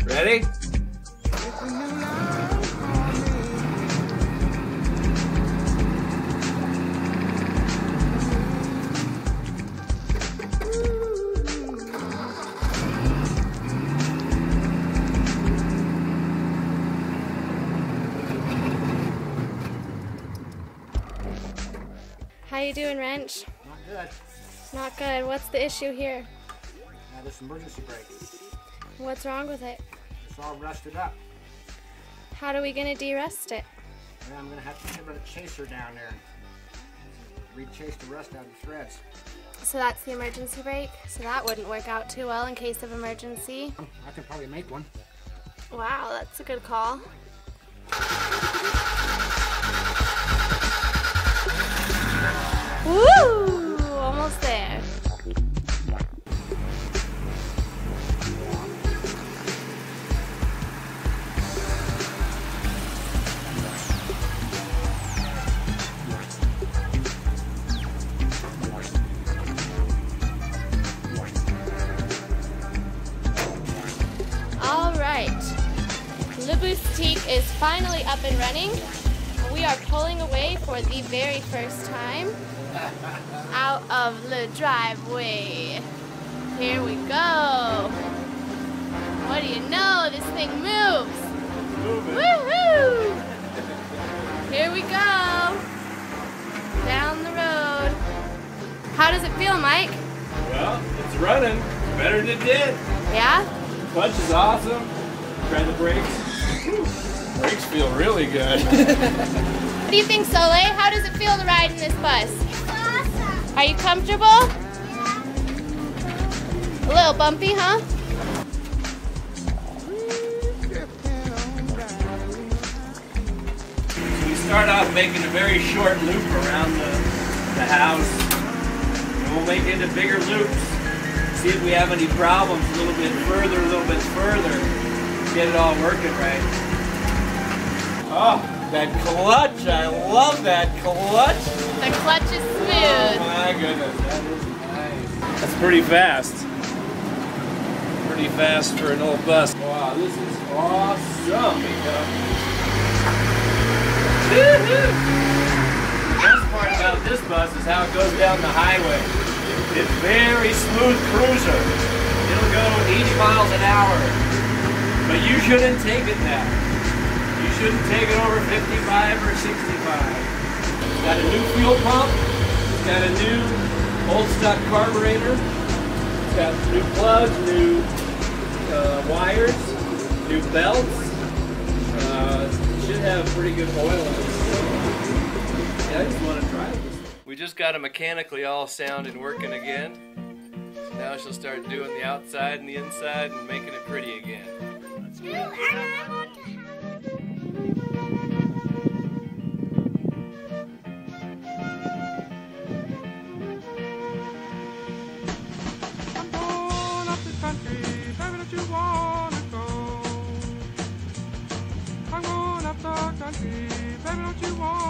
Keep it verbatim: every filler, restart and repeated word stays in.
Ready? How you doing, Wrench? Not good. Not good. What's the issue here? Uh, this emergency brake. What's wrong with it? It's all rusted up. How are we gonna de-rust it? And I'm gonna have to put a chaser down there and re-chase the rust out of the threads. So that's the emergency brake? So that wouldn't work out too well in case of emergency. I can probably make one. Wow, that's a good call. Woo! Almost there. All right. Le Boustique is finally up and running. We are pulling away for the very first time out of the driveway. Here we go. What do you know? This thing moves. Woohoo! Here we go. Down the road. How does it feel, Mike? Well, it's running better than it did. Yeah? Clutch is awesome. Try the brakes. Whew. Brakes feel really good. What do you think, Soleil? How does it feel to ride in this bus? Awesome. Are you comfortable? Yeah. A little bumpy, huh? So we start off making a very short loop around the, the house. And we'll make it into bigger loops. See if we have any problems a little bit further, a little bit further. Get it all working right. Oh, that clutch. I love that clutch. The clutch is Oh smooth. my goodness, that is nice. That's pretty fast. Pretty fast for an old bus. Wow, this is awesome, Mieka. Woo-hoo! The best part about this bus is how it goes down the highway. It's very smooth cruiser. It'll go eighty miles an hour. But you shouldn't take it that. You shouldn't take it over fifty-five or sixty-five. It's got a new fuel pump. It's got a new old stock carburetor. It's got new plugs, new uh, wires, new belts. Uh, it should have pretty good oil in it. Yeah, I just want to try this. We just got it mechanically all sound and working again. So now she'll start doing the outside and the inside and making it pretty again. Let's go. Country, baby, don't you want